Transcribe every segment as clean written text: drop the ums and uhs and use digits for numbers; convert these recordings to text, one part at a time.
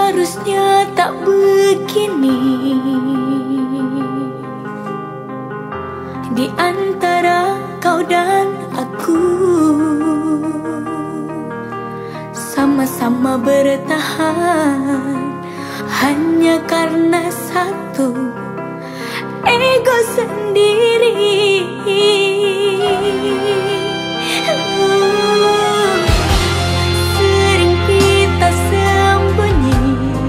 Seharusnya tak begini. Di antara kau dan aku, sama-sama bertahan hanya karena satu ego sendiri. Sering kita sembunyi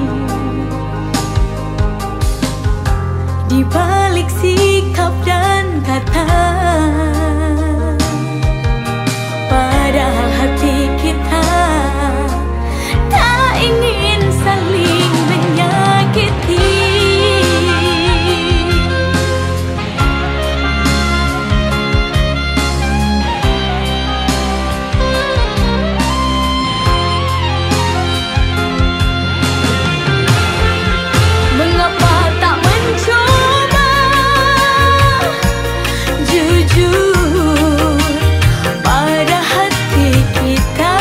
di balik sikap dan kata, padahal hati kita tak ingin saling menyakiti. Mengapa tak mencoba jujur pada hati kita,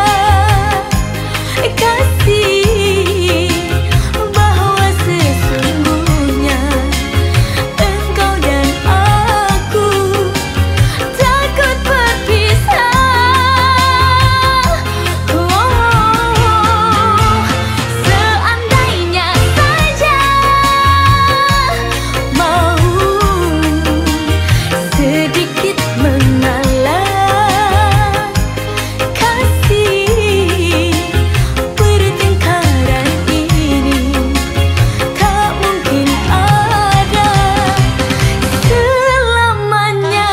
kasih bahwa sesungguhnya engkau dan aku takut berpisah. Seandainya saja mau sedikit mengalah, kasih pertengkaran ini tak mungkin ada selamanya.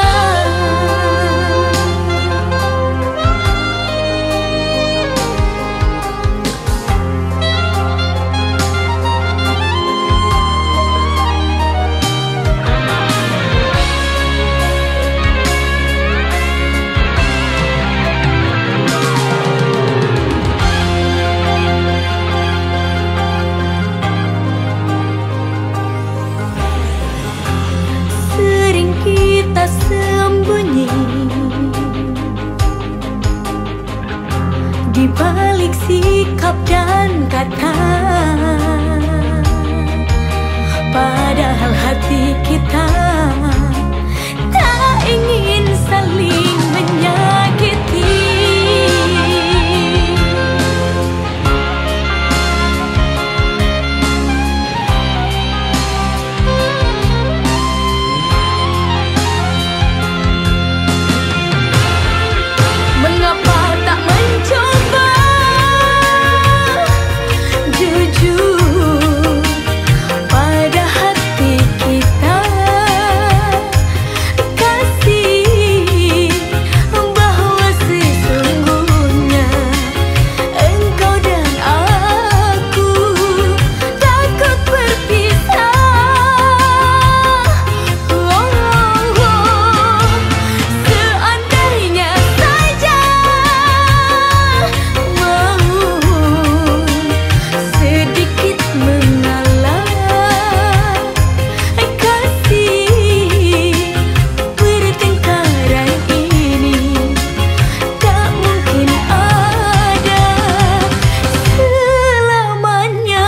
Sering kita sembunyi di balik sikap dan kata, padahal hati kita tak ingin saling menyakiti. Mengapa tak mencoba jujur pada hati kita, kasih bahwa sesungguhnya engkau dan aku takut berpisah. Seandainya saja mau sedikit mengalah, kasih pertengkaran ini tak mungkin ada selamanya.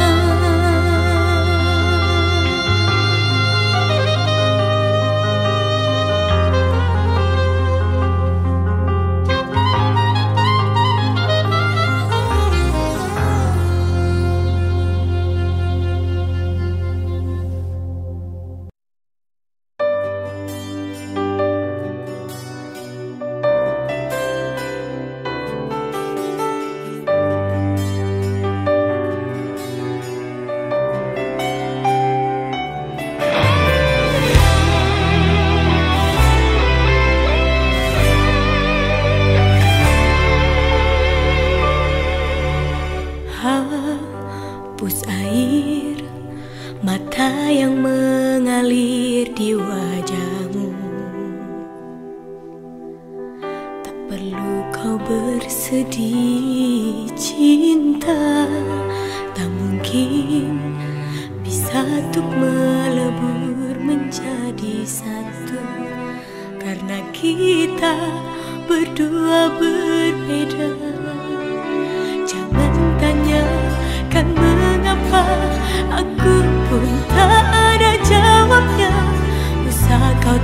Hapus air mata yang mengalir di wajahmu. Tak perlu kau bersedih cinta, tak mungkin bisa untuk melebur menjadi satu, karena kita berdua berbeda. Jangan tanyakan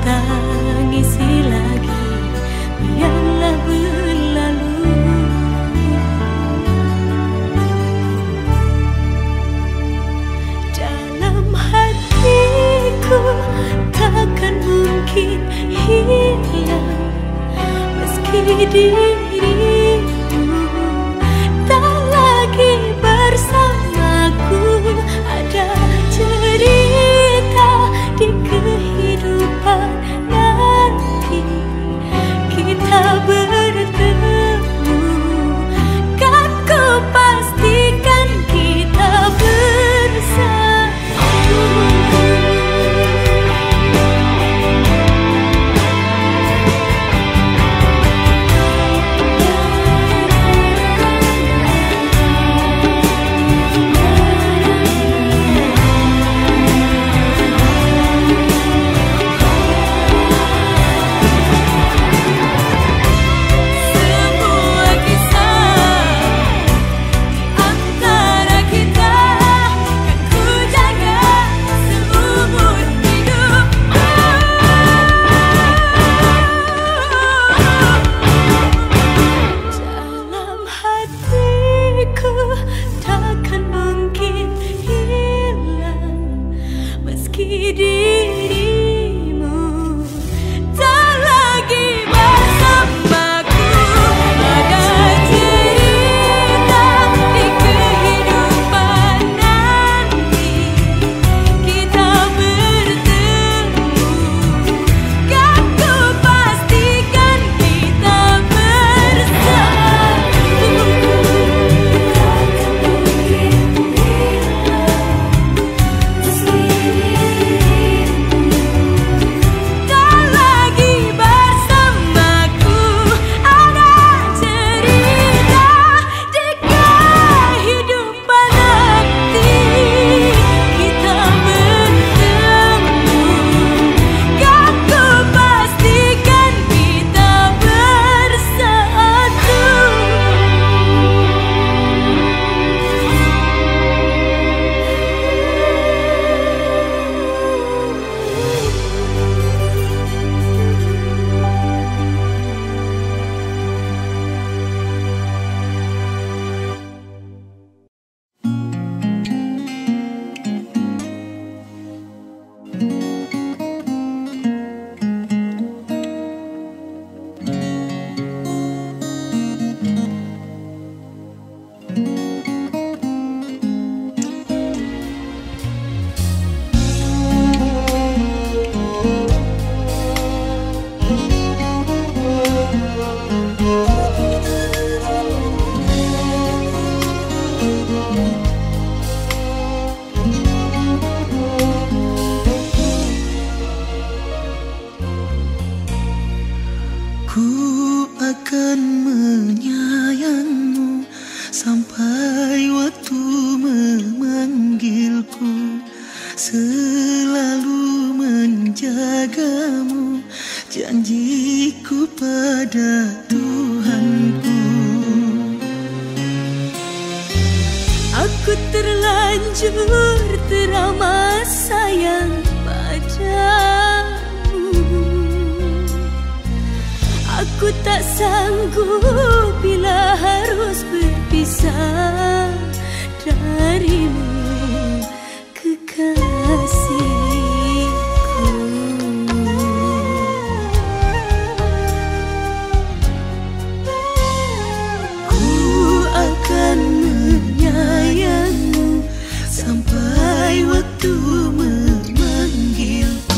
tangisi lagi, biarlah berlalu. Dalam hatiku takkan mungkin hilang, meski dirimu tak lagi bersamaku. Ada cerita di kehidupan nanti kita bertemu, kan ku pastikan kita bersatu. janjiku pada Tuhanku. Aku terlanjur teramat sayang padamu. Aku tak sanggup bila harus berpisah darimu, kekasihku. Ku akan menyayangmu sampai waktu memanggilku.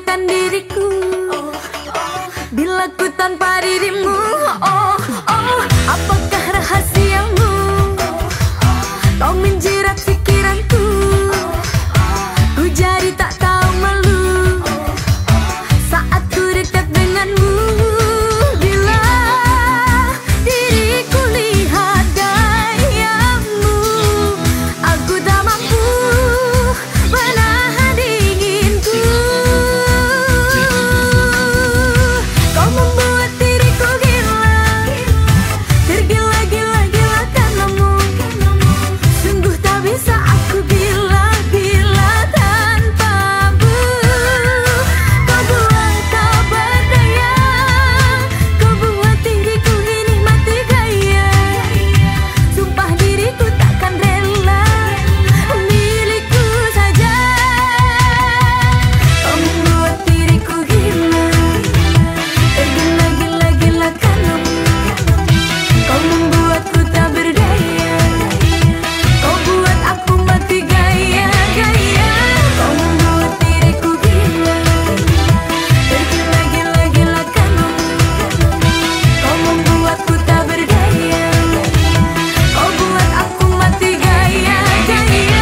membutuhkan diriku. Bila ku tanpa dirimu, apakah rahasiamu? Kau menjerat pikiranku, ku jadi tak tahu malu saat ku dekat denganmu. Bila diriku lihat gayamu, aku tak mampu menahan dinginku. Kau membuat diriku gila, tergila-gila-gila karenamu. Sungguh tak bisa aku bila tanpamu. Kau buat tak berdaya, kau buat diriku ini mati gaya. Sumpah diriku takkan rela milikku saja. Kau membuat diriku gila, tergila-gila-gila karenamu. Kau membuatku tak berdaya, kau buat aku mati gaya-gaya. Kau membuat diriku gila, tergila-gila-gila karenamu. Kau membuatku tak berdaya, kau buat aku mati gaya-gaya.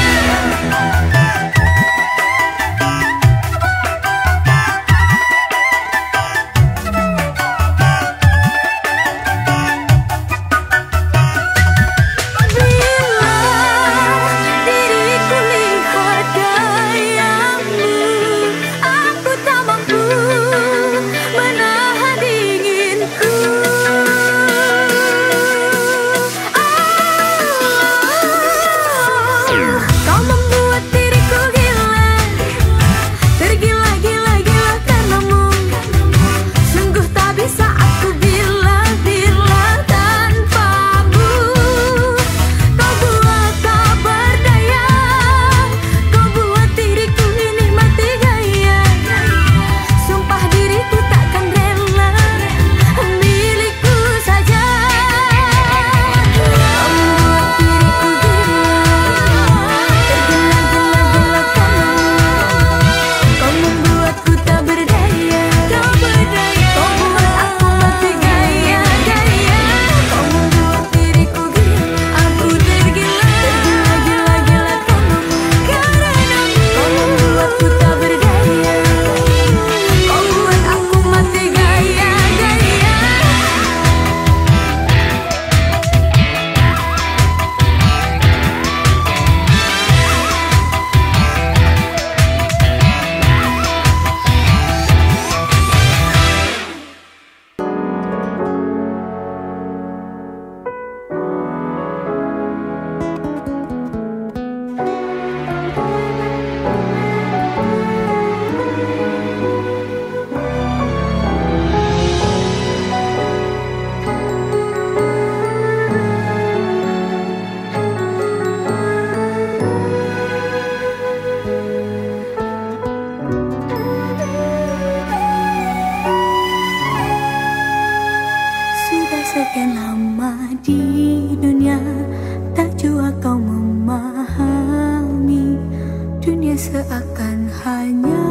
Bila diriku lihat gayamu, aku tak mampu menahan dinginku. Kau membuat diriku gila, tergila-gila-gila karenamu. Sungguh tak bisa aku bila tanpamu. Kau buat tak berdaya, kau buat diriku ini mati gaya. Sumpah diriku takkan rela milikku saja. Kau membuat diriku gila, tergila-gila-gila karenamu. Kau membuatku tak berdaya, kau buat aku mati gaya-gaya. Kau membuat diriku gila, aku tergila-gila-gila karenamu. Kau membuatku tak berdaya, kau buat aku mati gaya-gaya. Sudah sekian lama di dunia, tak jua kau memahami. Dunia seakan hanya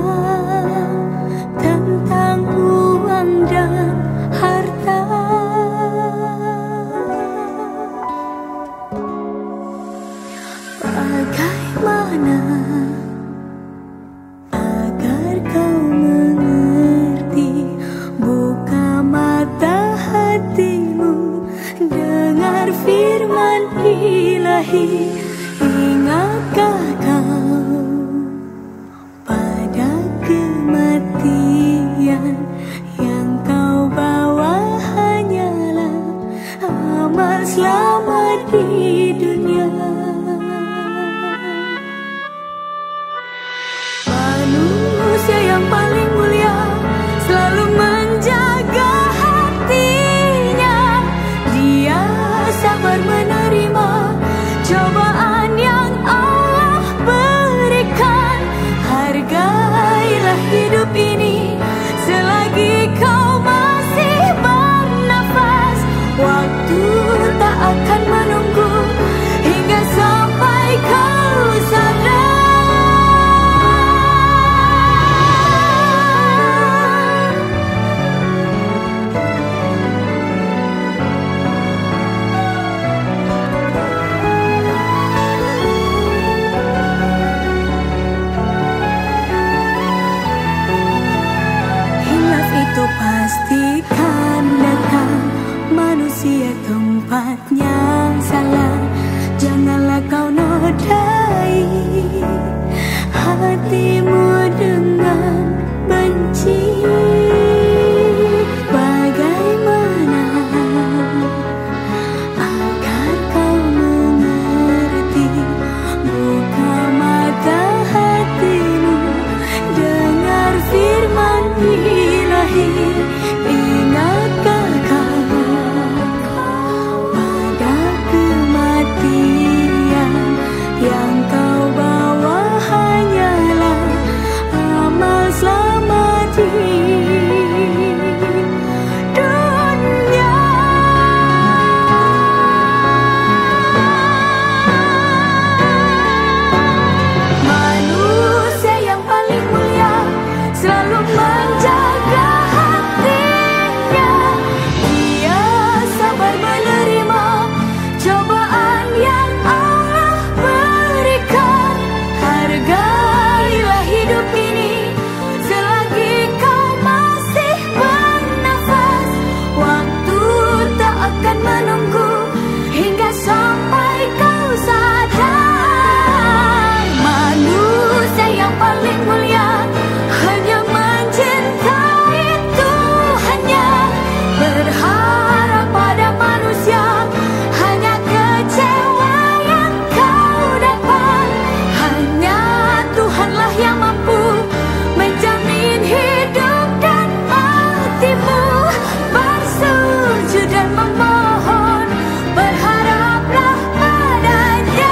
tentang uang dan harta. Bagaimana agar kau mengerti? Buka mata hatimu, dengar firman ilahi. Ingatkah kau pada kematian? Yang kau bawa hanyalah amal selamat di dunia. Manusia yang paling mulia selalu menjaga hatinya. Dia sabar menerima cobaan yang Allah tempat yang salah, janganlah kau nodai hatimu dengan benci. Bagaimana agar kau mengerti? Buka mata hatimu, dengar firman Ilahi. Ingatkah kau pada kematian yang kau bawa hanyalah amal selama di dunia. Manusia yang paling mulia selalu menjaga hatinya. Dia sabar menerima cobaan yang Allah berikan. Hargailah hidup ini selagi kau masih bernafas. Waktu tak akan menunggu hingga sampai kau sadar. Manusia yang paling mulia hanya mencintai Tuhannya. Berharap pada manusia hanya kecewa yang kau dapat. Hanya Tuhanlah yang mampu menjamin hidup dan matimu. Bersujud dan memohon, berharaplah padanya.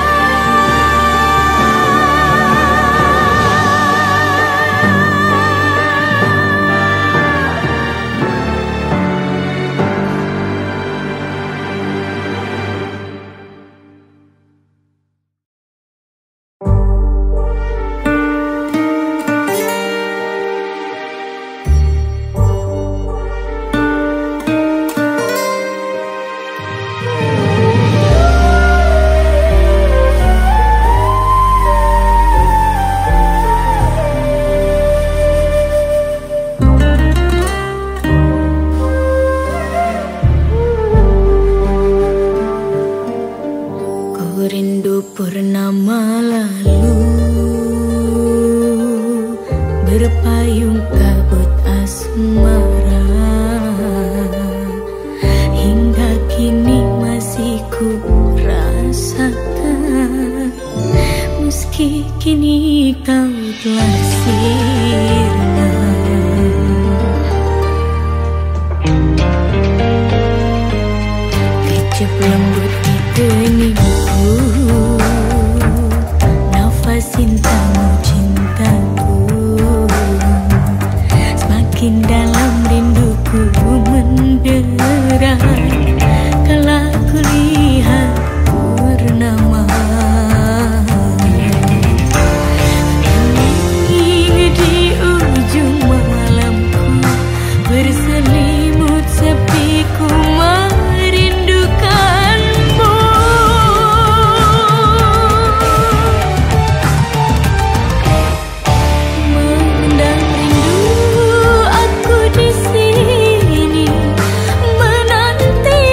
Ku rindu purnama lalu, berpayung kabut asmara. Hingga kini masih ku rasakan, meski kini kau telah sirna. Kecup lembut di keningku, nafas cintamu cintaku. Semakin dalam rinduku menderai kala ku lihat purnama. Di ujung malamku berselimut sepiku merindukanmu. Memendam rindu aku di sini, menanti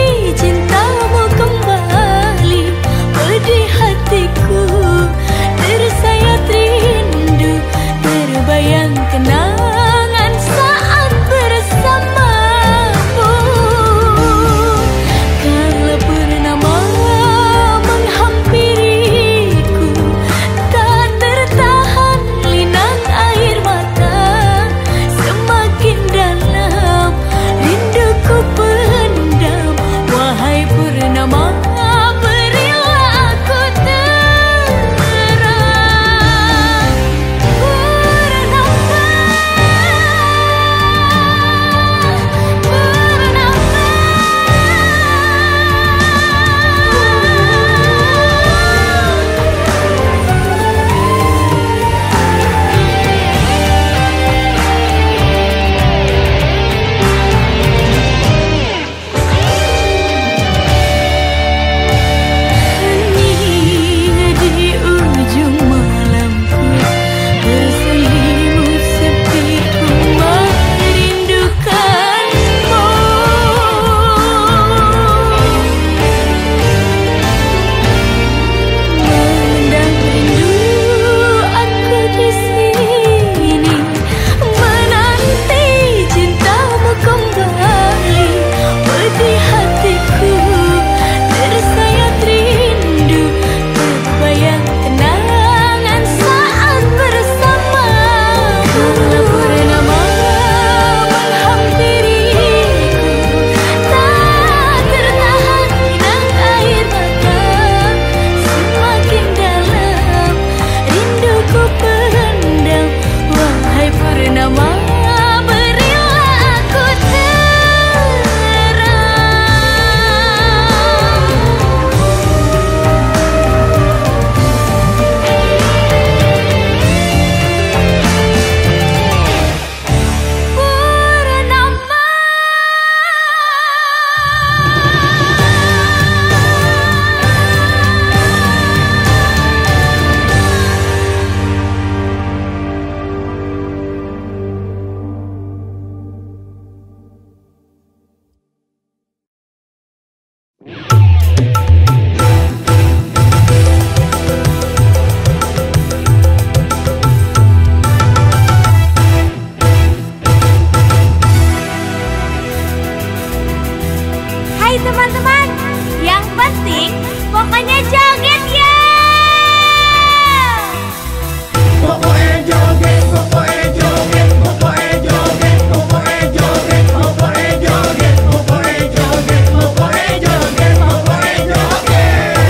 teman-teman. Yang penting pokoknya joget ya. Pokoknya joget, pokoknya joget, pokoknya joget, pokoknya joget, pokoknya joget, pokoknya joget, pokoknya joget, pokoknya joget.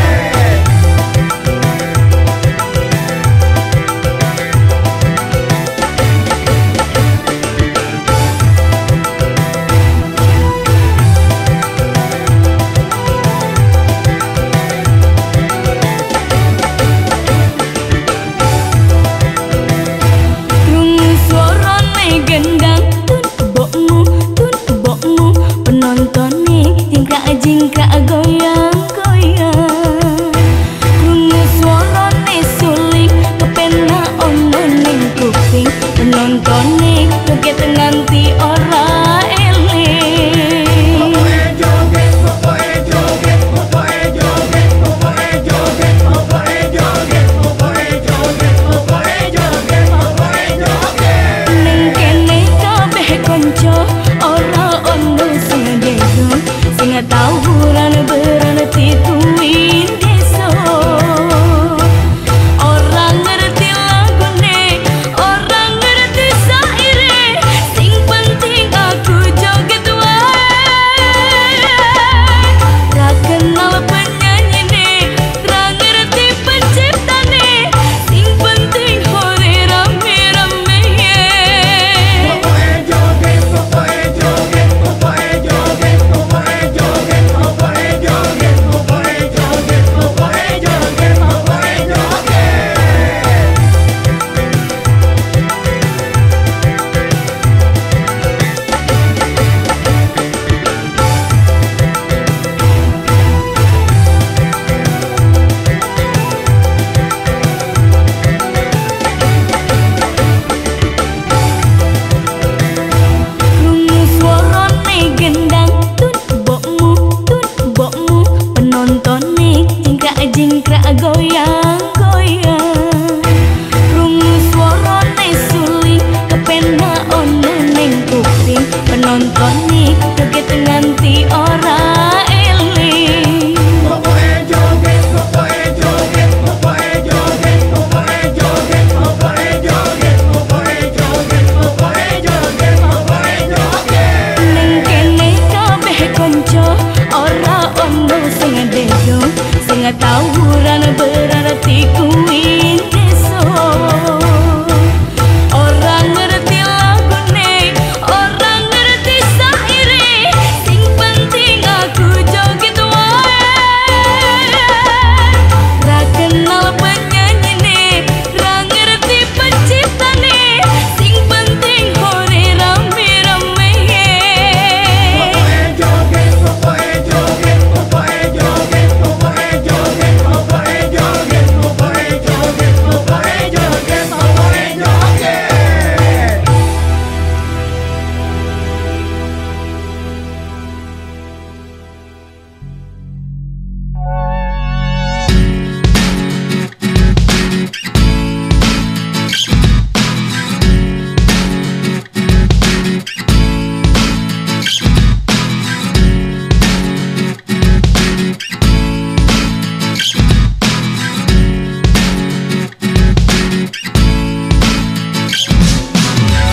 Gendang tun bokmu penonton nih jingkrak goyang-goyang. Krungu suarane suling kepena ono ning kuping penonton nih joget nganti ora eling. Pokoknya joget, pokoknya joget, pokoknya joget, pokoknya joget, pokoknya joget, pokoknya joget, pokoknya joget, pokoknya joget. Ning kene kabeh kanca ora ono sing desa sing tawuran berarti tuwin desa. Orang ngerti lagune, orang ngerti saire, sing penting aku joget wae. Ra kenal penyanyine, ra ngerti penciptane, sing penting hore rame-rame. Pokoknya joget, pokoknya joget, pokoknya joget, pokoknya joget, pokoknya joget, pokoknya joget, pokoknya joget, pokoknya joget. Krungu suarane gendang tun bokmu penonton nih jingkrak goyang-goyang. Krungu suarane suling kepena ono ning kuping penonton nih joget nganti